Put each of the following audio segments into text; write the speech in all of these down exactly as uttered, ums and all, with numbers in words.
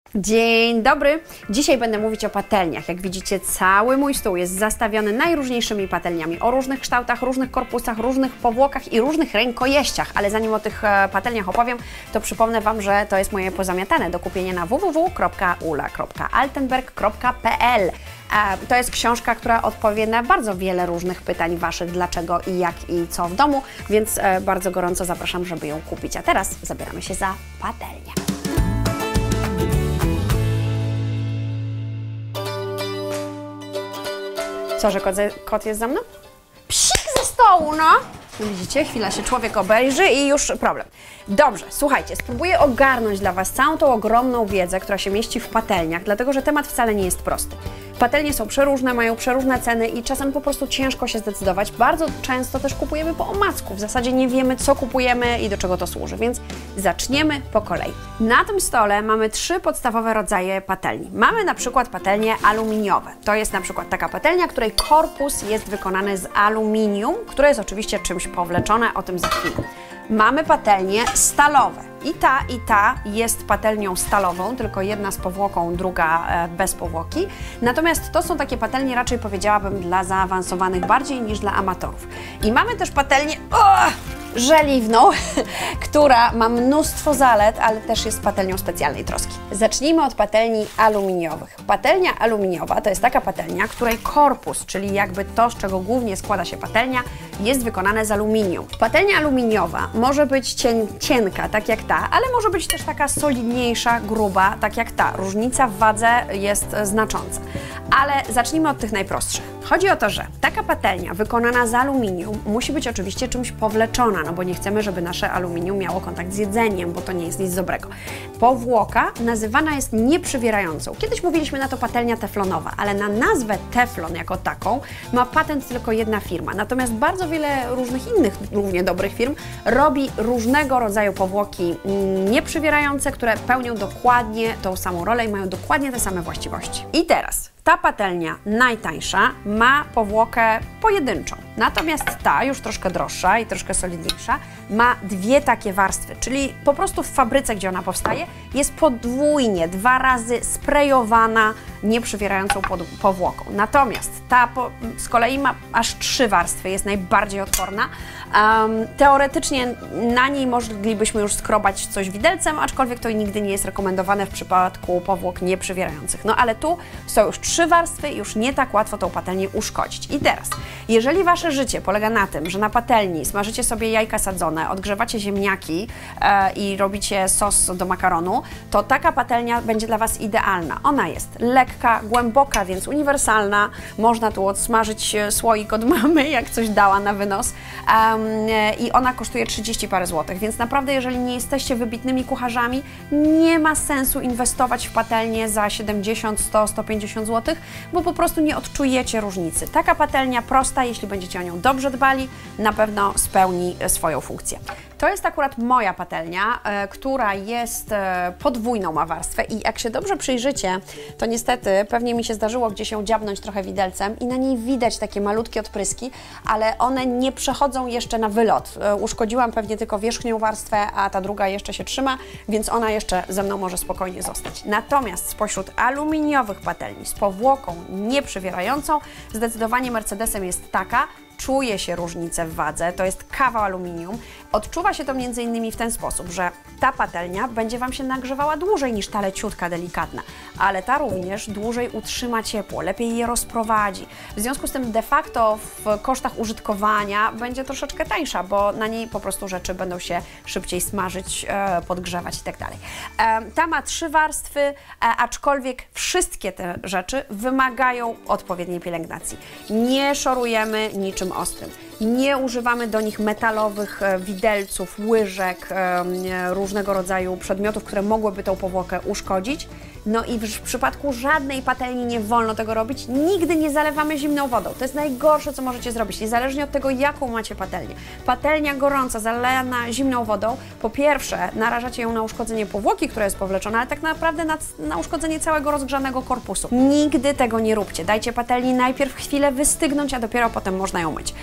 Dzień dobry! Dzisiaj będę mówić o patelniach. Jak widzicie, cały mój stół jest zastawiony najróżniejszymi patelniami o różnych kształtach, różnych korpusach, różnych powłokach i różnych rękojeściach. Ale zanim o tych patelniach opowiem, to przypomnę Wam, że to jest moje pozamiatane do kupienia na w w w kropka ula kropka altenberg kropka p l. To jest książka, która odpowie na bardzo wiele różnych pytań Waszych, dlaczego i jak i co w domu, więc bardzo gorąco zapraszam, żeby ją kupić. A teraz zabieramy się za patelnię. Co, że kot, kot jest za mną? Psik ze stołu, no! Widzicie, chwila się człowiek obejrzy i już problem. Dobrze, słuchajcie, spróbuję ogarnąć dla Was całą tą ogromną wiedzę, która się mieści w patelniach, dlatego że temat wcale nie jest prosty. Patelnie są przeróżne, mają przeróżne ceny i czasem po prostu ciężko się zdecydować. Bardzo często też kupujemy po omacku, w zasadzie nie wiemy, co kupujemy i do czego to służy, więc zaczniemy po kolei. Na tym stole mamy trzy podstawowe rodzaje patelni. Mamy na przykład patelnie aluminiowe. To jest na przykład taka patelnia, której korpus jest wykonany z aluminium, które jest oczywiście czymś powleczone, o tym za chwilę. Mamy patelnie stalowe. I ta, i ta jest patelnią stalową, tylko jedna z powłoką, druga bez powłoki. Natomiast to są takie patelnie, raczej powiedziałabym, dla zaawansowanych bardziej niż dla amatorów. I mamy też patelnię oh, żeliwną, która ma mnóstwo zalet, ale też jest patelnią specjalnej troski. Zacznijmy od patelni aluminiowych. Patelnia aluminiowa to jest taka patelnia, której korpus, czyli jakby to, z czego głównie składa się patelnia, jest wykonane z aluminium. Patelnia aluminiowa może być cien cienka, tak jak ta, ale może być też taka solidniejsza, gruba, tak jak ta. Różnica w wadze jest znacząca. Ale zacznijmy od tych najprostszych. Chodzi o to, że taka patelnia wykonana z aluminium musi być oczywiście czymś powleczona, no bo nie chcemy, żeby nasze aluminium miało kontakt z jedzeniem, bo to nie jest nic dobrego. Powłoka nazywana jest nieprzywierającą. Kiedyś mówiliśmy na to patelnia teflonowa, ale na nazwę teflon jako taką ma patent tylko jedna firma. Natomiast bardzo wiele różnych innych, równie dobrych firm robi różnego rodzaju powłoki nieprzywierające, które pełnią dokładnie tą samą rolę i mają dokładnie te same właściwości. I teraz ta patelnia najtańsza ma powłokę pojedynczą, natomiast ta, już troszkę droższa i troszkę solidniejsza, ma dwie takie warstwy, czyli po prostu w fabryce, gdzie ona powstaje, jest podwójnie, dwa razy sprejowana nieprzywierającą powłoką. Natomiast ta po, z kolei ma aż trzy warstwy, jest najbardziej odporna. Um, teoretycznie na niej moglibyśmy już skrobać coś widelcem, aczkolwiek to nigdy nie jest rekomendowane w przypadku powłok nieprzywierających. No ale tu są już trzy warstwy i już nie tak łatwo tą patelnię uszkodzić. I teraz, jeżeli Wasze życie polega na tym, że na patelni smażycie sobie jajka sadzone, odgrzewacie ziemniaki e, i robicie sos do makaronu, to taka patelnia będzie dla Was idealna. Ona jest lekka, głęboka, więc uniwersalna. Można tu odsmażyć słoik od mamy, jak coś dała na wynos. Um, I ona kosztuje trzydzieści parę złotych, więc naprawdę, jeżeli nie jesteście wybitnymi kucharzami, nie ma sensu inwestować w patelnię za siedemdziesiąt, sto, sto pięćdziesiąt złotych, bo po prostu nie odczujecie różnicy. Taka patelnia prosta, jeśli będziecie o nią dobrze dbali, na pewno spełni swoją funkcję. To jest akurat moja patelnia, e, która jest e, podwójną ma warstwę i jak się dobrze przyjrzycie, to niestety pewnie mi się zdarzyło gdzieś ją dziabnąć trochę widelcem i na niej widać takie malutkie odpryski, ale one nie przechodzą jeszcze na wylot. E, uszkodziłam pewnie tylko wierzchnią warstwę, a ta druga jeszcze się trzyma, więc ona jeszcze ze mną może spokojnie zostać. Natomiast spośród aluminiowych patelni z powłoką nieprzywierającą, zdecydowanie Mercedesem jest taka. Czuje się różnicę w wadze, to jest kawał aluminium. Odczuwa się to między innymi w ten sposób, że ta patelnia będzie Wam się nagrzewała dłużej niż ta leciutka, delikatna, ale ta również dłużej utrzyma ciepło, lepiej je rozprowadzi. W związku z tym de facto w kosztach użytkowania będzie troszeczkę tańsza, bo na niej po prostu rzeczy będą się szybciej smażyć, podgrzewać i tak dalej. Ta ma trzy warstwy, aczkolwiek wszystkie te rzeczy wymagają odpowiedniej pielęgnacji. Nie szorujemy niczym ostrym. Nie używamy do nich metalowych widelców, łyżek, różnego rodzaju przedmiotów, które mogłyby tą powłokę uszkodzić. No i w przypadku żadnej patelni nie wolno tego robić. Nigdy nie zalewamy zimną wodą. To jest najgorsze, co możecie zrobić, niezależnie od tego, jaką macie patelnię. Patelnia gorąca, zalana zimną wodą, po pierwsze narażacie ją na uszkodzenie powłoki, która jest powleczona, ale tak naprawdę na, na uszkodzenie całego rozgrzanego korpusu. Nigdy tego nie róbcie. Dajcie patelni najpierw chwilę wystygnąć, a dopiero potem można ją myć. Te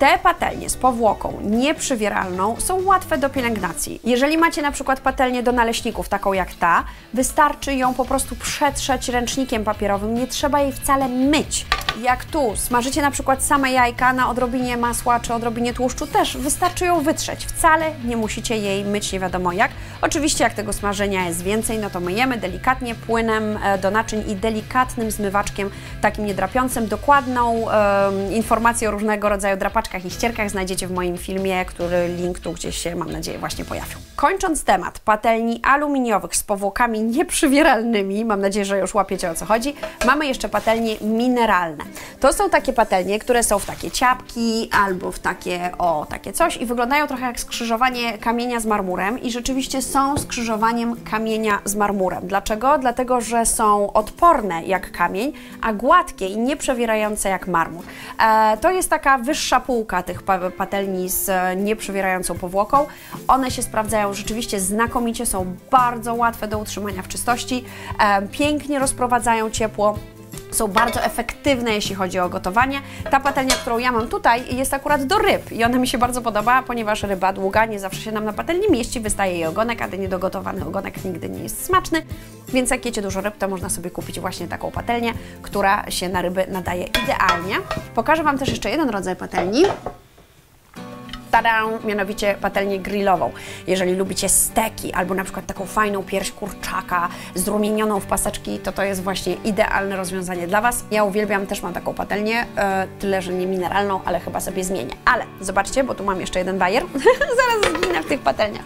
Te patelnie z powłoką nieprzywieralną są łatwe do pielęgnacji. Jeżeli macie na przykład patelnię do naleśników, taką jak ta, wystarczy ją po prostu przetrzeć ręcznikiem papierowym, nie trzeba jej wcale myć. Jak tu smażycie na przykład same jajka na odrobinie masła czy odrobinie tłuszczu, też wystarczy ją wytrzeć. Wcale nie musicie jej myć nie wiadomo jak. Oczywiście jak tego smażenia jest więcej, no to myjemy delikatnie płynem do naczyń i delikatnym zmywaczkiem, takim niedrapiącym. Dokładną e, informację o różnego rodzaju drapaczkach i ścierkach znajdziecie w moim filmie, który link tu gdzieś się, mam nadzieję, właśnie pojawił. Kończąc temat patelni aluminiowych z powłokami nieprzywieralnymi, mam nadzieję, że już łapiecie o co chodzi, mamy jeszcze patelnie mineralne. To są takie patelnie, które są w takie ciapki albo w takie, o, takie coś i wyglądają trochę jak skrzyżowanie kamienia z marmurem i rzeczywiście są skrzyżowaniem kamienia z marmurem. Dlaczego? Dlatego, że są odporne jak kamień, a gładkie i nieprzewierające jak marmur. E, to jest taka wyższa półka tych patelni z nieprzewierającą powłoką. One się sprawdzają rzeczywiście znakomicie, są bardzo łatwe do utrzymania w czystości, e, pięknie rozprowadzają ciepło. Są bardzo efektywne, jeśli chodzi o gotowanie. Ta patelnia, którą ja mam tutaj, jest akurat do ryb i ona mi się bardzo podoba, ponieważ ryba długa nie zawsze się nam na patelni mieści, wystaje jej ogonek, a niedogotowany ogonek nigdy nie jest smaczny, więc jak jecie dużo ryb, to można sobie kupić właśnie taką patelnię, która się na ryby nadaje idealnie. Pokażę Wam też jeszcze jeden rodzaj patelni. Tada! Mianowicie patelnię grillową. Jeżeli lubicie steki albo na przykład taką fajną pierś kurczaka zrumienioną w paseczki, to to jest właśnie idealne rozwiązanie dla Was. Ja uwielbiam, też mam taką patelnię, yy, tyle, że nie mineralną, ale chyba sobie zmienię. Ale zobaczcie, bo tu mam jeszcze jeden bajer. Zaraz zginę w tych patelniach.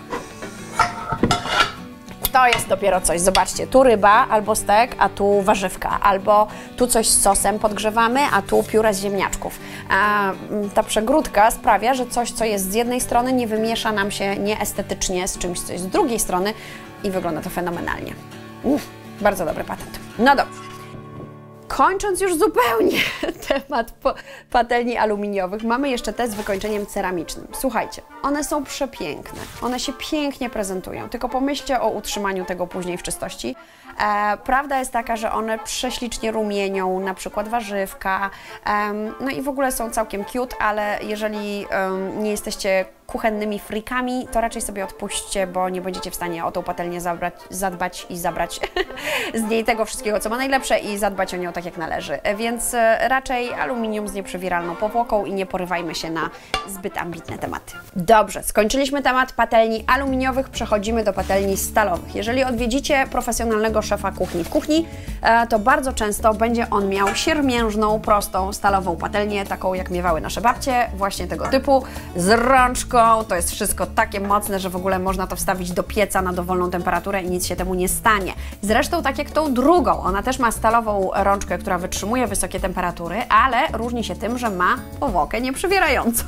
To jest dopiero coś, zobaczcie, tu ryba albo stek, a tu warzywka, albo tu coś z sosem podgrzewamy, a tu pióre z ziemniaczków. A ta przegródka sprawia, że coś, co jest z jednej strony, nie wymiesza nam się nieestetycznie z czymś, co jest z drugiej strony i wygląda to fenomenalnie. Uff, bardzo dobry patent. No dobrze. Kończąc już zupełnie temat patelni aluminiowych, mamy jeszcze te z wykończeniem ceramicznym. Słuchajcie, one są przepiękne, one się pięknie prezentują, tylko pomyślcie o utrzymaniu tego później w czystości. E, prawda jest taka, że one prześlicznie rumienią, na przykład warzywka, um, no i w ogóle są całkiem cute, ale jeżeli um, nie jesteście kuchennymi frikami, to raczej sobie odpuśćcie, bo nie będziecie w stanie o tą patelnię zabrać, zadbać i zabrać z niej tego wszystkiego, co ma najlepsze i zadbać o nią tak jak należy. Więc raczej aluminium z nieprzewieralną powłoką i nie porywajmy się na zbyt ambitne tematy. Dobrze, skończyliśmy temat patelni aluminiowych, przechodzimy do patelni stalowych. Jeżeli odwiedzicie profesjonalnego szefa kuchni w kuchni, to bardzo często będzie on miał siermiężną, prostą, stalową patelnię, taką jak miewały nasze babcie, właśnie tego typu, z rączką. To jest wszystko takie mocne, że w ogóle można to wstawić do pieca na dowolną temperaturę i nic się temu nie stanie. Zresztą tak jak tą drugą, ona też ma stalową rączkę, która wytrzymuje wysokie temperatury, ale różni się tym, że ma powłokę nieprzywierającą.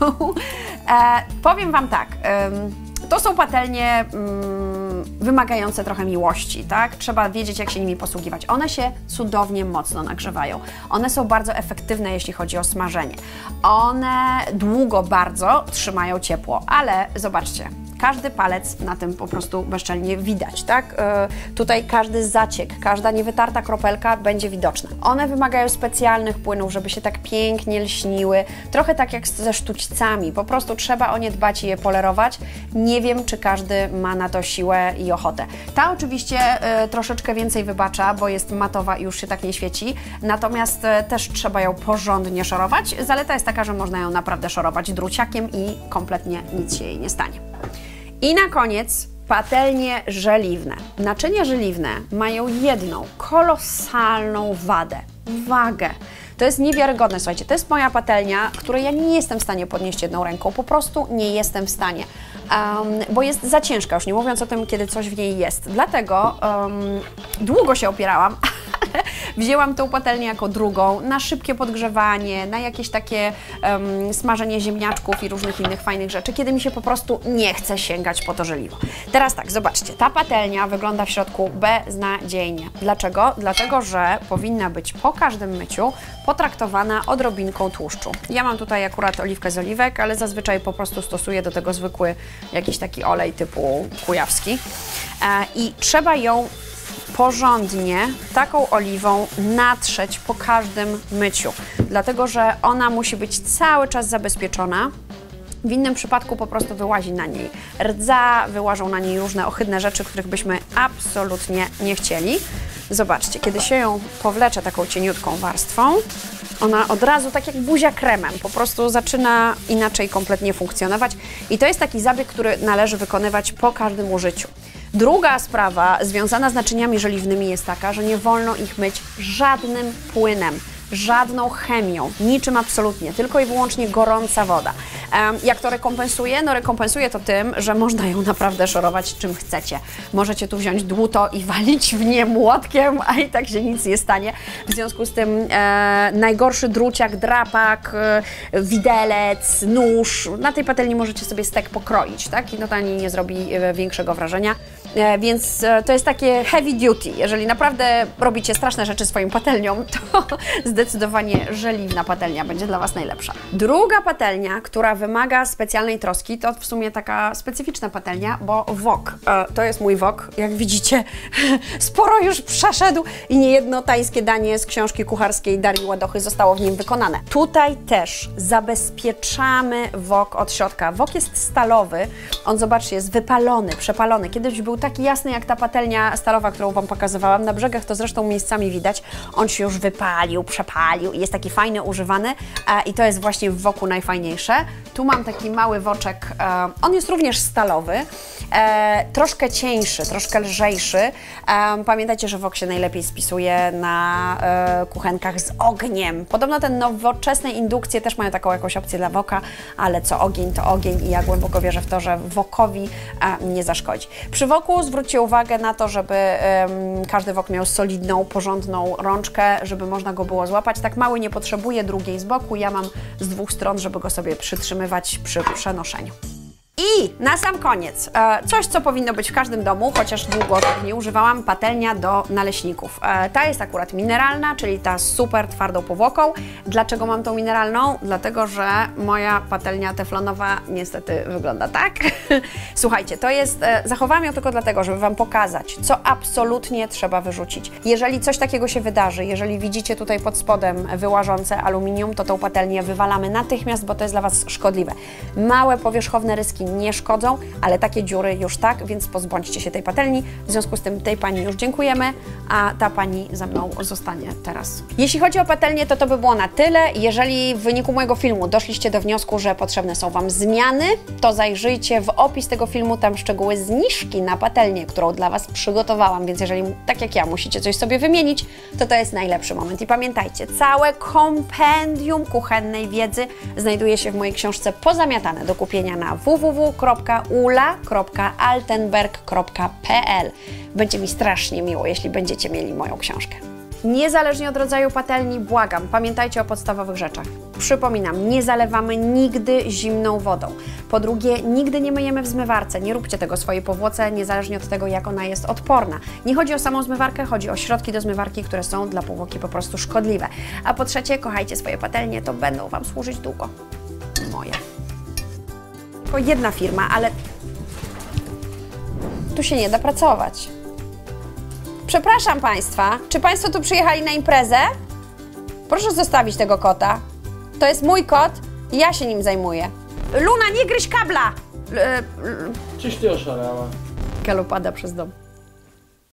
e, powiem Wam tak, ym, to są patelnie ym, wymagające trochę miłości, tak? Trzeba wiedzieć, jak się nimi posługiwać. One się cudownie mocno nagrzewają. One są bardzo efektywne, jeśli chodzi o smażenie. One długo bardzo trzymają ciepło, ale zobaczcie, każdy palec na tym po prostu bezczelnie widać, tak? Yy, tutaj każdy zaciek, każda niewytarta kropelka będzie widoczna. One wymagają specjalnych płynów, żeby się tak pięknie lśniły, trochę tak jak ze sztućcami, po prostu trzeba o nie dbać i je polerować. Nie wiem, czy każdy ma na to siłę i ochotę. Ta oczywiście yy, troszeczkę więcej wybacza, bo jest matowa i już się tak nie świeci, natomiast yy, też trzeba ją porządnie szorować. Zaleta jest taka, że można ją naprawdę szorować druciakiem i kompletnie nic się jej nie stanie. I na koniec patelnie żeliwne. Naczynia żeliwne mają jedną kolosalną wadę. Wagę. To jest niewiarygodne, słuchajcie, to jest moja patelnia, której ja nie jestem w stanie podnieść jedną ręką, po prostu nie jestem w stanie, um, bo jest za ciężka, już nie mówiąc o tym, kiedy coś w niej jest. Dlatego um, długo się opierałam, ale wzięłam tą patelnię jako drugą na szybkie podgrzewanie, na jakieś takie um, smażenie ziemniaczków i różnych innych fajnych rzeczy, kiedy mi się po prostu nie chce sięgać po to żeliwo. Teraz tak, zobaczcie, ta patelnia wygląda w środku beznadziejnie. Dlaczego? Dlatego, że powinna być po każdym myciu potraktowana odrobinką tłuszczu. Ja mam tutaj akurat oliwkę z oliwek, ale zazwyczaj po prostu stosuję do tego zwykły jakiś taki olej typu kujawski. E, I trzeba ją porządnie taką oliwą natrzeć po każdym myciu, dlatego że ona musi być cały czas zabezpieczona W innym przypadku po prostu wyłazi na niej rdza, wyłażą na niej różne ohydne rzeczy, których byśmy absolutnie nie chcieli. Zobaczcie, kiedy się ją powlecze taką cieniutką warstwą, ona od razu, tak jak buzia kremem, po prostu zaczyna inaczej kompletnie funkcjonować i to jest taki zabieg, który należy wykonywać po każdym użyciu. Druga sprawa związana z naczyniami żeliwnymi jest taka, że nie wolno ich myć żadnym płynem, żadną chemią, niczym absolutnie, tylko i wyłącznie gorąca woda. Um, jak to rekompensuje? No rekompensuje to tym, że można ją naprawdę szorować czym chcecie. Możecie tu wziąć dłuto i walić w nie młotkiem, a i tak się nic nie stanie. W związku z tym e, najgorszy druciak, drapak, e, widelec, nóż, na tej patelni możecie sobie stek pokroić, tak? I no to ani nie zrobi e, większego wrażenia. E, więc e, to jest takie heavy duty. Jeżeli naprawdę robicie straszne rzeczy swoją patelnią, to zdecydowanie żeliwna patelnia będzie dla Was najlepsza. Druga patelnia, która wymaga specjalnej troski, to w sumie taka specyficzna patelnia, bo wok. E, to jest mój wok. Jak widzicie, sporo już przeszedł i niejedno tajskie danie z książki kucharskiej Darii Ładochy zostało w nim wykonane. Tutaj też zabezpieczamy wok od środka. Wok jest stalowy. On, zobaczcie, jest wypalony, przepalony. Kiedyś był taki jasny jak ta patelnia stalowa, którą Wam pokazywałam. Na brzegach to zresztą miejscami widać. On się już wypalił, przepalił i jest taki fajny, używany e, i to jest właśnie w woku najfajniejsze. Tu mam taki mały woczek, e, on jest również stalowy, e, troszkę cieńszy, troszkę lżejszy. E, pamiętajcie, że wok się najlepiej spisuje na e, kuchenkach z ogniem. Podobno te nowoczesne indukcje też mają taką jakąś opcję dla woka, ale co ogień, to ogień i ja głęboko wierzę w to, że wokowi e, nie zaszkodzi. Przy woku zwróćcie uwagę na to, żeby e, każdy wok miał solidną, porządną rączkę, żeby można go było złapać. Tak mały nie potrzebuje drugiej z boku, ja mam z dwóch stron, żeby go sobie przytrzymywać przy przenoszeniu. I na sam koniec, coś, co powinno być w każdym domu, chociaż długo tak nie używałam, patelnia do naleśników. Ta jest akurat mineralna, czyli ta z super twardą powłoką. Dlaczego mam tą mineralną? Dlatego, że moja patelnia teflonowa niestety wygląda tak. Słuchajcie, to jest, zachowałam ją tylko dlatego, żeby Wam pokazać, co absolutnie trzeba wyrzucić. Jeżeli coś takiego się wydarzy, jeżeli widzicie tutaj pod spodem wyłażące aluminium, to tą patelnię wywalamy natychmiast, bo to jest dla Was szkodliwe. Małe powierzchowne ryski nie szkodzą, ale takie dziury już tak, więc pozbądźcie się tej patelni. W związku z tym tej Pani już dziękujemy, a ta Pani ze mną zostanie teraz. Jeśli chodzi o patelnię, to to by było na tyle. Jeżeli w wyniku mojego filmu doszliście do wniosku, że potrzebne są Wam zmiany, to zajrzyjcie w opis tego filmu, tam szczegóły zniżki na patelnię, którą dla Was przygotowałam, więc jeżeli tak jak ja musicie coś sobie wymienić, to to jest najlepszy moment. I pamiętajcie, całe kompendium kuchennej wiedzy znajduje się w mojej książce Pozamiatane do kupienia na w w w kropka ula kropka altenberg kropka p l. Będzie mi strasznie miło, jeśli będziecie mieli moją książkę. Niezależnie od rodzaju patelni, błagam, pamiętajcie o podstawowych rzeczach. Przypominam, nie zalewamy nigdy zimną wodą. Po drugie, nigdy nie myjemy w zmywarce. Nie róbcie tego swojej powłoce, niezależnie od tego, jak ona jest odporna. Nie chodzi o samą zmywarkę, chodzi o środki do zmywarki, które są dla powłoki po prostu szkodliwe. A po trzecie, kochajcie swoje patelnie, to będą Wam służyć długo. Moje. Tylko jedna firma, ale tu się nie da pracować. Przepraszam Państwa, czy Państwo tu przyjechali na imprezę? Proszę zostawić tego kota. To jest mój kot i ja się nim zajmuję. Luna, nie gryź kabla! Czyś ty oszalała? Kalu pada przez dom.